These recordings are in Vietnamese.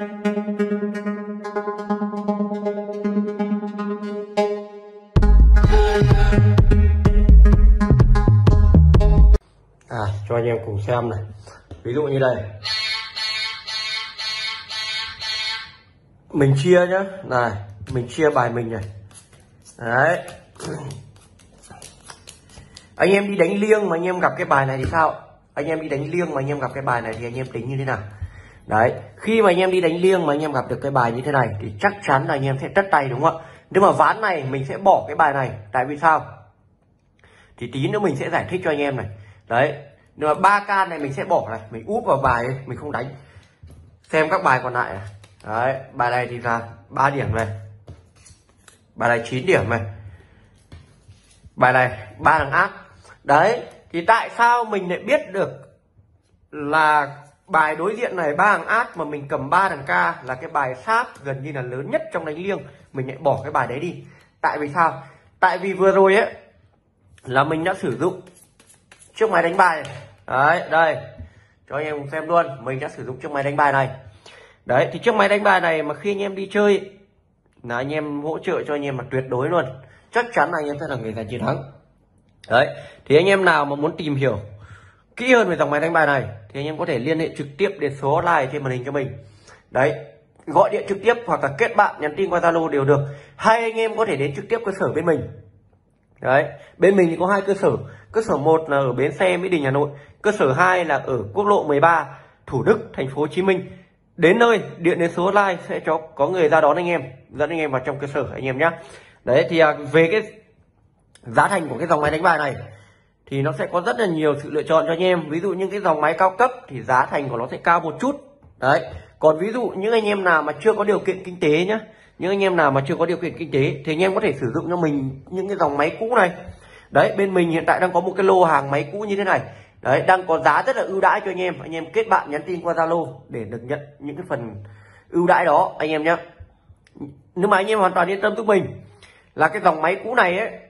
Cho anh em cùng xem này. Ví dụ như đây, mình chia nhá, này mình chia bài mình này. Đấy, anh em đi đánh liêng mà anh em gặp cái bài này thì sao? Anh em đi đánh liêng mà anh em gặp cái bài này thì anh em tính như thế nào? Đấy, khi mà anh em đi đánh liêng mà anh em gặp được cái bài như thế này thì chắc chắn là anh em sẽ tất tay, đúng không ạ? Nhưng mà ván này mình sẽ bỏ cái bài này, tại vì sao? Thì tí nữa mình sẽ giải thích cho anh em này. Đấy, nhưng mà 3 can này mình sẽ bỏ này, mình úp vào bài ấy, mình không đánh. Xem các bài còn lại này. Đấy, bài này thì là 3 điểm này, bài này 9 điểm này, bài này 3 thằng ác. Đấy, thì tại sao mình lại biết được là bài đối diện này 3 thằng ác mà mình cầm 3 thằng K là cái bài sáp gần như là lớn nhất trong đánh liêng, mình lại bỏ cái bài đấy đi. Tại vì sao? Tại vì vừa rồi ấy là mình đã sử dụng chiếc máy đánh bài này. Đấy, đây cho anh em cùng xem luôn, mình đã sử dụng chiếc máy đánh bài này. Đấy, thì chiếc máy đánh bài này mà khi anh em đi chơi là anh em hỗ trợ cho anh em mà tuyệt đối luôn, chắc chắn là anh em sẽ là người giành chiến thắng. Đấy, thì anh em nào mà muốn tìm hiểu kỹ hơn về dòng máy đánh bài này thì anh em có thể liên hệ trực tiếp đến số hotline trên màn hình cho mình. Đấy, gọi điện trực tiếp hoặc là kết bạn nhắn tin qua Zalo đều được, hay anh em có thể đến trực tiếp cơ sở bên mình. Đấy, bên mình thì có 2 cơ sở. Cơ sở 1 là ở bến xe Mỹ Đình, Hà Nội. Cơ sở 2 là ở quốc lộ 13, Thủ Đức, thành phố Hồ Chí Minh. Đến nơi điện đến số hotline sẽ có người ra đón anh em, dẫn anh em vào trong cơ sở anh em nhé. Đấy, thì về cái giá thành của cái dòng máy đánh bài này thì nó sẽ có rất là nhiều sự lựa chọn cho anh em. Ví dụ những cái dòng máy cao cấp thì giá thành của nó sẽ cao một chút. Đấy, còn ví dụ những anh em nào mà chưa có điều kiện kinh tế nhá, những anh em nào mà chưa có điều kiện kinh tế thì anh em có thể sử dụng cho mình những cái dòng máy cũ này. Đấy, bên mình hiện tại đang có một cái lô hàng máy cũ như thế này. Đấy, đang có giá rất là ưu đãi cho anh em. Anh em kết bạn nhắn tin qua Zalo để được nhận những cái phần ưu đãi đó anh em nhé. Nhưng mà anh em hoàn toàn yên tâm giúp mình là cái dòng máy cũ này ấy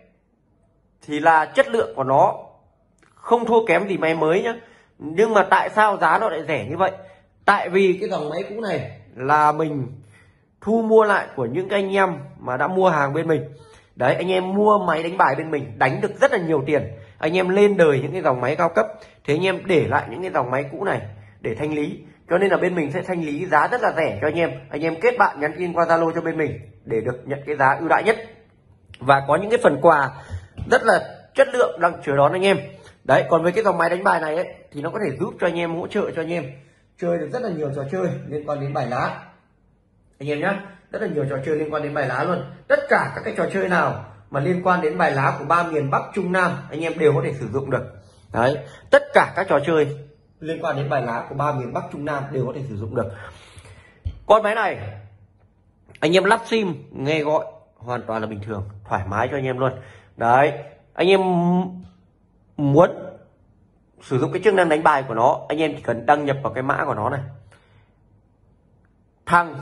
thì là chất lượng của nó không thua kém gì máy mới nhá. Nhưng mà tại sao giá nó lại rẻ như vậy? Tại vì cái dòng máy cũ này là mình thu mua lại của những cái anh em mà đã mua hàng bên mình. Đấy, anh em mua máy đánh bài bên mình đánh được rất là nhiều tiền, anh em lên đời những cái dòng máy cao cấp thì anh em để lại những cái dòng máy cũ này để thanh lý. Cho nên là bên mình sẽ thanh lý giá rất là rẻ cho anh em. Anh em kết bạn nhắn tin qua Zalo cho bên mình để được nhận cái giá ưu đãi nhất và có những cái phần quà rất là chất lượng đang chờ đón anh em. Đấy, còn với cái dòng máy đánh bài này ấy, thì nó có thể giúp cho anh em, hỗ trợ cho anh em chơi được rất là nhiều trò chơi liên quan đến bài lá anh em nhé. Rất là nhiều trò chơi liên quan đến bài lá luôn. Tất cả các cái trò chơi nào mà liên quan đến bài lá của 3 miền Bắc Trung Nam anh em đều có thể sử dụng được. Đấy, tất cả các trò chơi liên quan đến bài lá của 3 miền Bắc Trung Nam đều có thể sử dụng được. Con máy này anh em lắp sim nghe gọi hoàn toàn là bình thường, thoải mái cho anh em luôn. Đấy, anh em muốn sử dụng cái chức năng đánh bài của nó, anh em chỉ cần đăng nhập vào cái mã của nó này, thăng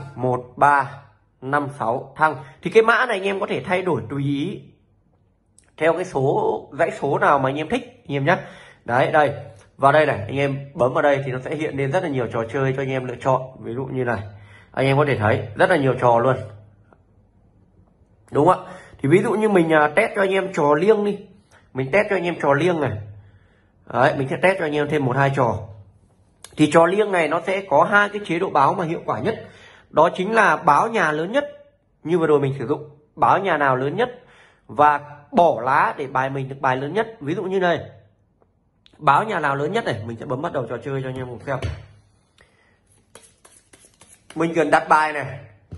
1356 thăng, thì cái mã này anh em có thể thay đổi tùy ý theo cái dãy số nào mà anh em thích anh em nhé. Đấy, đây vào đây này, anh em bấm vào đây thì nó sẽ hiện lên rất là nhiều trò chơi cho anh em lựa chọn. Ví dụ như này, anh em có thể thấy rất là nhiều trò luôn, đúng không ạ? Thì ví dụ như mình test cho anh em trò liêng đi, mình test cho anh em trò liêng này. Đấy, mình sẽ test cho anh em thêm 1-2 trò. Thì trò liêng này nó sẽ có 2 cái chế độ báo mà hiệu quả nhất, đó chính là báo nhà lớn nhất như vừa rồi mình sử dụng, báo nhà nào lớn nhất và bỏ lá để bài mình được bài lớn nhất. Ví dụ như này, báo nhà nào lớn nhất này, mình sẽ bấm bắt đầu trò chơi cho anh em cùng xem. Mình cần đặt bài này,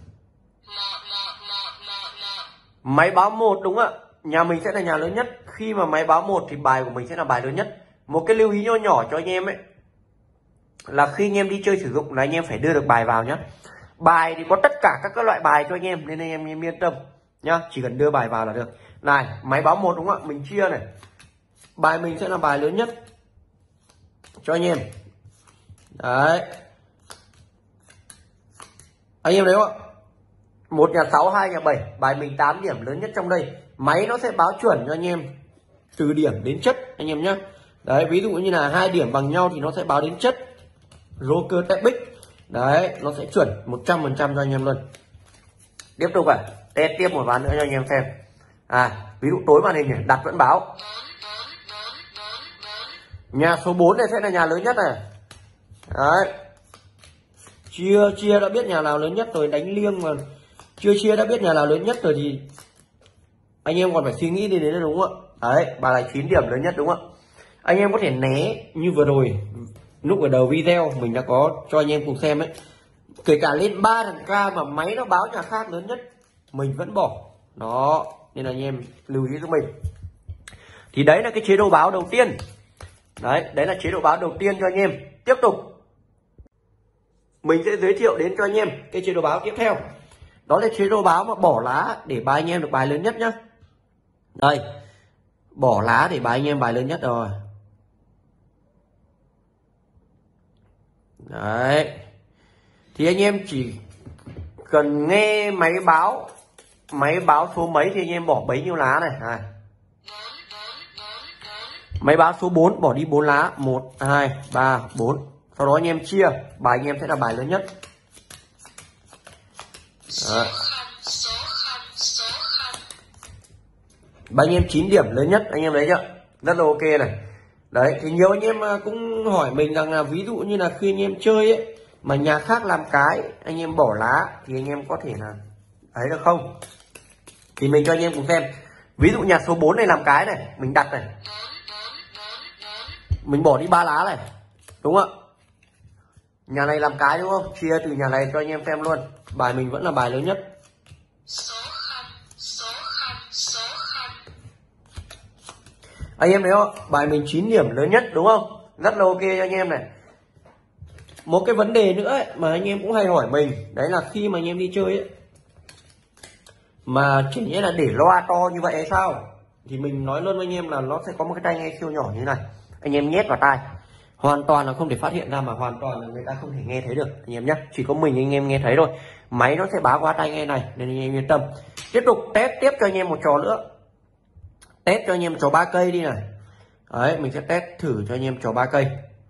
máy báo 1 đúng không ạ? Nhà mình sẽ là nhà lớn nhất. Khi mà máy báo 1 thì bài của mình sẽ là bài lớn nhất. Một cái lưu ý nho nhỏ cho anh em ấy là khi anh em đi chơi sử dụng là anh em phải đưa được bài vào nhé. Bài thì có tất cả các loại bài cho anh em nên anh em yên tâm nhá, chỉ cần đưa bài vào là được. Này, máy báo 1 đúng không ạ? Mình chia này, bài mình sẽ là bài lớn nhất cho anh em. Đấy, anh em thấy không ạ? 1 nhà 6, 2 nhà 7, bài mình 8 điểm lớn nhất trong đây. Máy nó sẽ báo chuẩn cho anh em từ điểm đến chất anh em nhé. Đấy, ví dụ như là 2 điểm bằng nhau thì nó sẽ báo đến chất Joker Tepic. Đấy, nó sẽ chuẩn 100% cho anh em luôn. Tiếp tục test tiếp một ván nữa cho anh em xem. Ví dụ tối màn hình này, đặt vẫn báo. Nhà số 4 này sẽ là nhà lớn nhất này. Đấy. Chia đã biết nhà nào lớn nhất rồi, đánh liêng mà chưa chia đã biết nhà nào lớn nhất rồi thì anh em còn phải suy nghĩ đi đến đúng không ạ? Đấy, bài này 9 điểm lớn nhất đúng không ạ? Anh em có thể né như vừa rồi lúc ở đầu video mình đã có cho anh em cùng xem ấy, kể cả lên 3 thằng K mà máy nó báo nhà khác lớn nhất mình vẫn bỏ đó, nên là anh em lưu ý cho mình. Thì đấy là cái chế độ báo đầu tiên. Đấy là chế độ báo đầu tiên cho anh em. Tiếp tục mình sẽ giới thiệu đến cho anh em cái chế độ báo tiếp theo, đó là chế độ báo mà bỏ lá để bài anh em được bài lớn nhất nhá. Đây, bỏ lá để bài anh em bài lớn nhất rồi. Đấy, thì anh em chỉ cần nghe máy báo số mấy thì anh em bỏ bấy nhiêu lá này. Máy báo số 4 bỏ đi 4 lá, 1 2 3 4. Sau đó anh em chia, bài anh em sẽ là bài lớn nhất. Đấy. Bài anh em 9 điểm lớn nhất, anh em thấy chưa? Rất là ok này. Đấy, thì nhiều anh em cũng hỏi mình rằng là ví dụ như là khi anh em chơi ấy mà nhà khác làm cái, anh em bỏ lá thì anh em có thể là ấy được không? Thì mình cho anh em cùng xem. Ví dụ nhà số 4 này làm cái này, mình đặt này. Mình bỏ đi 3 lá này. Đúng không ạ? Nhà này làm cái đúng không? Chia từ nhà này cho anh em xem luôn. Bài mình vẫn là bài lớn nhất. Anh em thấy không? Bài mình 9 điểm lớn nhất đúng không? Rất là ok cho anh em này. Một cái vấn đề nữa ấy, mà anh em cũng hay hỏi mình, đấy là khi mà anh em đi chơi ấy, mà chỉ nghĩa là để loa to như vậy hay sao? Thì mình nói luôn với anh em là nó sẽ có một cái tai nghe siêu nhỏ như thế này. Anh em nhét vào tai, hoàn toàn là không thể phát hiện ra, mà hoàn toàn là người ta không thể nghe thấy được anh em nhé. Chỉ có mình anh em nghe thấy thôi. Máy nó sẽ báo qua tai nghe này nên anh em yên tâm. Tiếp tục test tiếp cho anh em một trò nữa. Test cho anh em trò 3 cây đi này. Đấy, mình sẽ test thử cho anh em trò 3 cây.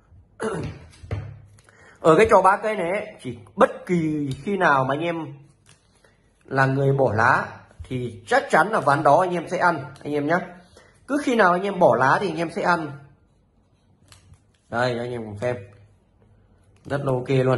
Ở cái trò 3 cây này ấy, chỉ bất kỳ khi nào mà anh em là người bỏ lá thì chắc chắn là ván đó anh em sẽ ăn anh em nhé. Cứ khi nào anh em bỏ lá thì anh em sẽ ăn. Đây anh em cùng xem, rất là ok luôn.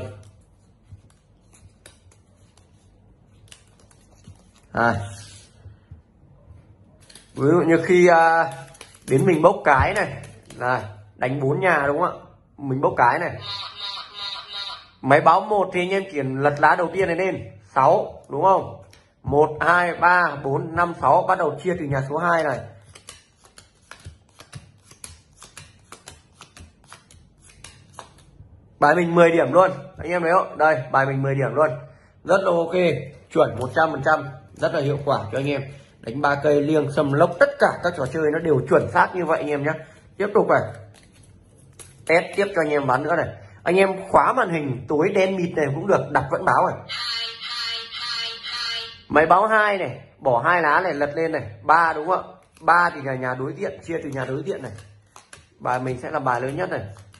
Ví dụ như khi đến mình bốc cái này, đánh 4 nhà đúng không ạ? Mình bốc cái này, máy báo 1 thì anh em chỉ lật lá đầu tiên này lên 6 đúng không? 1 2 3 4 5 6, bắt đầu chia từ nhà số 2 này. Bài mình 10 điểm luôn. Anh em thấy không? Đây, bài mình 10 điểm luôn. Rất là ok, chuẩn 100%, rất là hiệu quả cho anh em. Đánh 3 cây liêng sầm lốc, tất cả các trò chơi nó đều chuẩn xác như vậy anh em nhé. Tiếp tục này. Test tiếp cho anh em ván nữa này. Anh em khóa màn hình tối đen mịt này cũng được, đặt vẫn báo này. Máy báo 2 này, bỏ 2 lá này, lật lên này, 3 đúng không ạ? 3 thì là nhà đối diện, chia từ nhà đối diện này. Bài mình sẽ là bài lớn nhất này.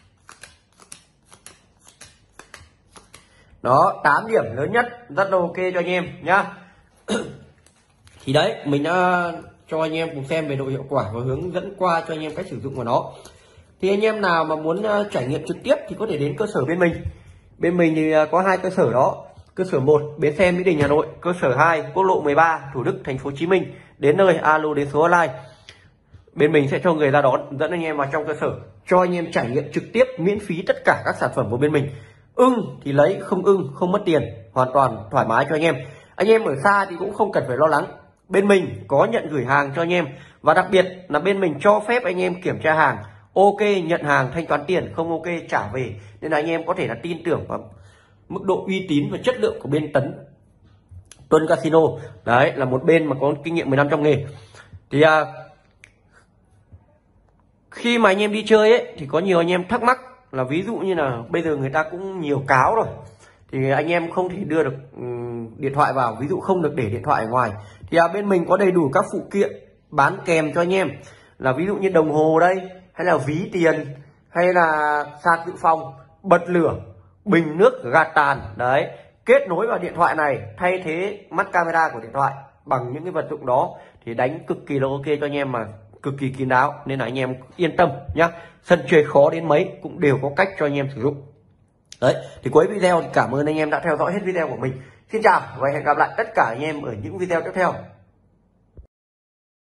Đó, 8 điểm lớn nhất, rất là ok cho anh em nhá. Thì đấy, mình đã cho anh em cùng xem về độ hiệu quả và hướng dẫn qua cho anh em cách sử dụng của nó. Thì anh em nào mà muốn trải nghiệm trực tiếp thì có thể đến cơ sở bên mình. Bên mình thì có 2 cơ sở đó. Cơ sở 1 Bến Xe Mỹ Đình Hà Nội, cơ sở 2 Quốc lộ 13 Thủ Đức Thành phố Hồ Chí Minh. Đến nơi alo đến số hotline. Bên mình sẽ cho người ra đón, dẫn anh em vào trong cơ sở, cho anh em trải nghiệm trực tiếp miễn phí tất cả các sản phẩm của bên mình. Ưng thì lấy, không ưng không mất tiền, hoàn toàn thoải mái cho anh em. Anh em ở xa thì cũng không cần phải lo lắng. Bên mình có nhận gửi hàng cho anh em, và đặc biệt là bên mình cho phép anh em kiểm tra hàng. Ok nhận hàng thanh toán tiền, không ok trả về. Nên là anh em có thể là tin tưởng vào mức độ uy tín và chất lượng của bên Tuấn Casino. Đấy là một bên mà có kinh nghiệm 10 năm trong nghề. Thì khi mà anh em đi chơi ấy thì có nhiều anh em thắc mắc là ví dụ như là bây giờ người ta cũng nhiều cáo rồi, thì anh em không thể đưa được điện thoại vào, ví dụ không được để điện thoại ở ngoài, thì bên mình có đầy đủ các phụ kiện bán kèm cho anh em, là ví dụ như đồng hồ đây, hay là ví tiền, hay là sạc dự phòng, bật lửa, bình nước gạt tàn đấy, kết nối vào điện thoại này, thay thế mắt camera của điện thoại bằng những cái vật dụng đó thì đánh cực kỳ là ok cho anh em, mà cực kỳ kín đáo, nên là anh em yên tâm nhá. Sân chơi khó đến mấy cũng đều có cách cho anh em sử dụng. Đấy, thì cuối video thì cảm ơn anh em đã theo dõi hết video của mình. Xin chào và hẹn gặp lại tất cả anh em ở những video tiếp theo.